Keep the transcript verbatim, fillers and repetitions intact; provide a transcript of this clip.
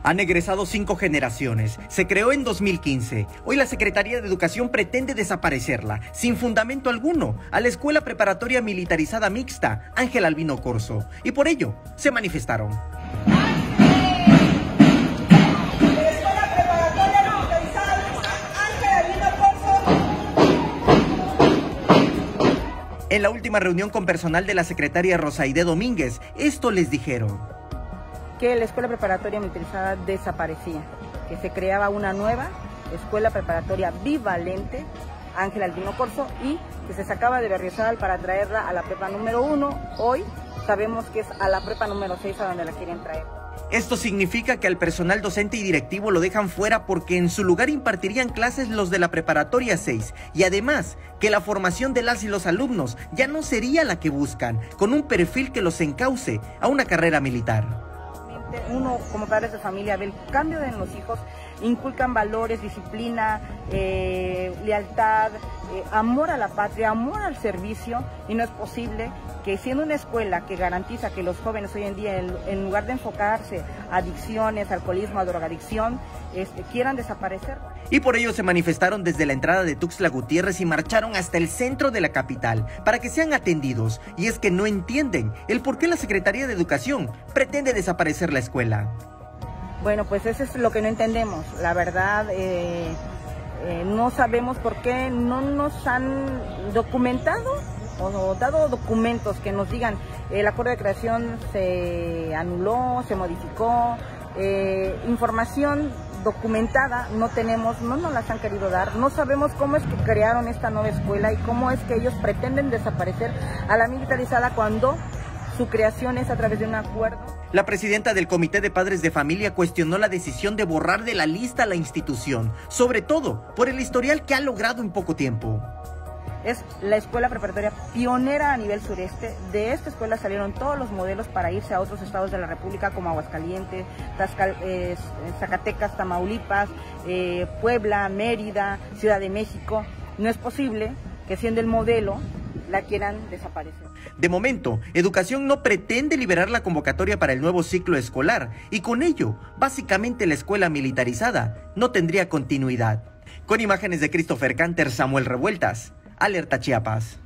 Han egresado cinco generaciones. Se creó en dos mil quince. Hoy la Secretaría de Educación pretende desaparecerla, sin fundamento alguno, a la Escuela Preparatoria Militarizada Mixta Ángel Albino Corzo. Y por ello, se manifestaron. En la última reunión con personal de la secretaria Rosaide Domínguez, esto les dijeron. Que la escuela preparatoria militarizada desaparecía, que se creaba una nueva escuela preparatoria bivalente, Ángel Albino Corzo, y que se sacaba de Berriozal para traerla a la prepa número uno. Hoy sabemos que es a la prepa número seis a donde la quieren traer. Esto significa que al personal docente y directivo lo dejan fuera porque en su lugar impartirían clases los de la preparatoria seis, y además que la formación de las y los alumnos ya no sería la que buscan, con un perfil que los encauce a una carrera militar. Uno como padres de familia ve el cambio en los hijos, inculcan valores, disciplina, eh, lealtad, eh, amor a la patria, amor al servicio, y no es posible que siendo una escuela que garantiza que los jóvenes hoy en día, en, en lugar de enfocarse a adicciones, alcoholismo, a drogadicción, este, quieran desaparecer. Y por ello se manifestaron desde la entrada de Tuxtla Gutiérrez y marcharon hasta el centro de la capital para que sean atendidos. Y es que no entienden el por qué la Secretaría de Educación pretende desaparecer la escuela. Bueno, pues eso es lo que no entendemos. La verdad, eh, eh, no sabemos por qué no nos han documentado o dado documentos que nos digan el acuerdo de creación se anuló, se modificó, eh, información documentada no tenemos, no nos las han querido dar, no sabemos cómo es que crearon esta nueva escuela y cómo es que ellos pretenden desaparecer a la militarizada cuando su creación es a través de un acuerdo. La presidenta del Comité de Padres de Familia cuestionó la decisión de borrar de la lista a la institución, sobre todo por el historial que ha logrado en poco tiempo. Es la escuela preparatoria pionera a nivel sureste. De esta escuela salieron todos los modelos para irse a otros estados de la República como Aguascalientes, Tascal, eh, Zacatecas, Tamaulipas, eh, Puebla, Mérida, Ciudad de México. No es posible que siendo el modelo la quieran desaparecer. De momento, Educación no pretende liberar la convocatoria para el nuevo ciclo escolar y con ello, básicamente la escuela militarizada no tendría continuidad. Con imágenes de Christopher Canter, Samuel Revueltas, Alerta Chiapas.